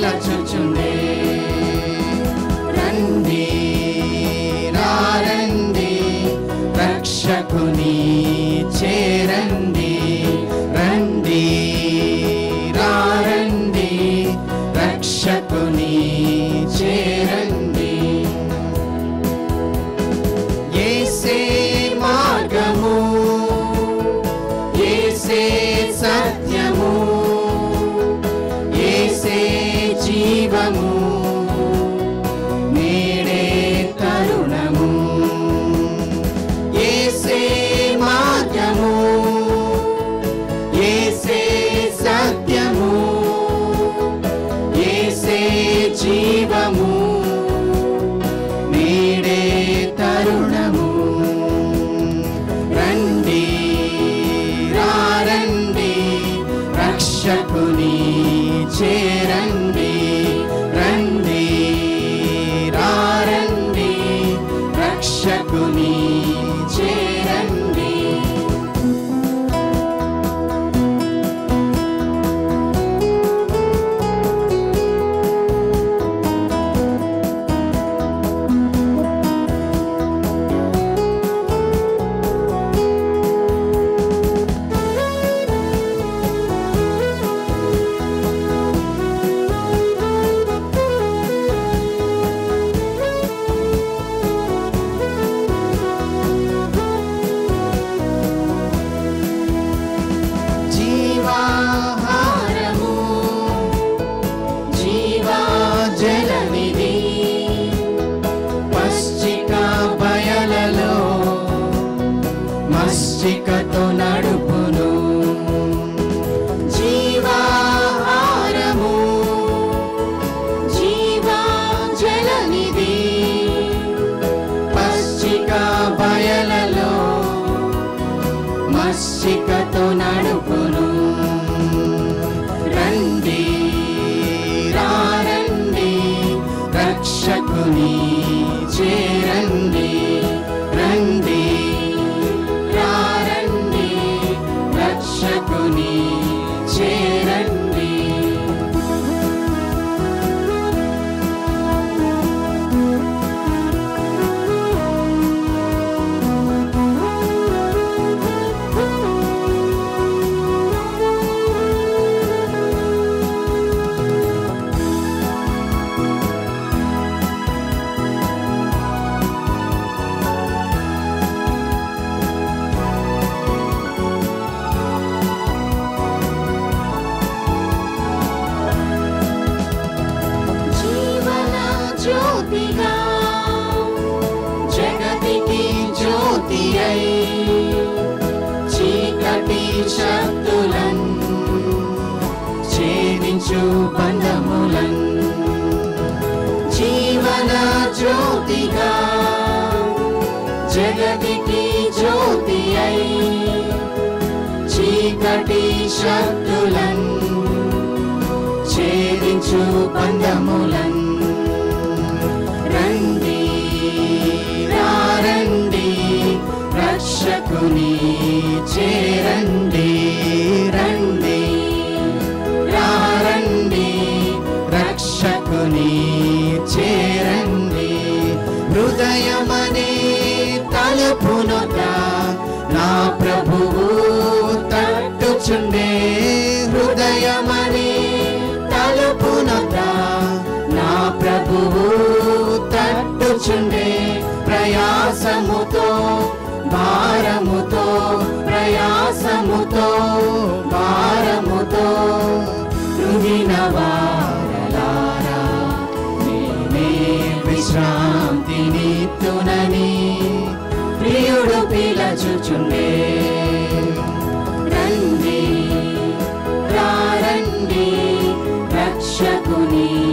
పిలచుచుండే రండి రండి రక్షకుని చేరండి రండి రండి రక్షకుని చేరండి యేసే మార్గము యేసే సత్యము యేసే జీవము నేడే తరుణము యేసే మార్గము యేసే సత్యము యేసే జీవము నేడే తరుణము రండి రండి రక్షకుని చేరండి రండి రండి రక్షకుని చేరండి జీవాహారము జీవాజలనిధి పశ్చిక బయలలో మస్తికతో నడుపును జీవాహారము జీవాజలనిధి పశ్చిక బయలలో మస్తికతో నడుపును రండి రండి రక్షకుని చేరండి రండి రండి రక్షకుని చేరండి జీవన జ్యోతిగా జగతికి జ్యోతి అయి చీకటి శక్తులన్ ఛేదించు బంధములన్ జీవన జ్యోతిగా జగతికి జ్యోతి అయి చీకటి శక్తులన్ ఛేదించు బంధములన్ రండి రండి రక్షకుని చేరండి రండి రండి రక్షకుని చేరండి హృదయమనే తలుపునొద్ద నా ప్రభువు తట్టుచుండే హృదయమనే తలుపునొద్ద నా ప్రభువు తట్టుచుండే ప్రయాసముతో భారముతో ప్రయాసముతో భారముతో కృంగిన వారలారా నేనే విశ్రాంతినిత్తునని ప్రియుడు పిలచుచుండే రండి రండి రక్షకుని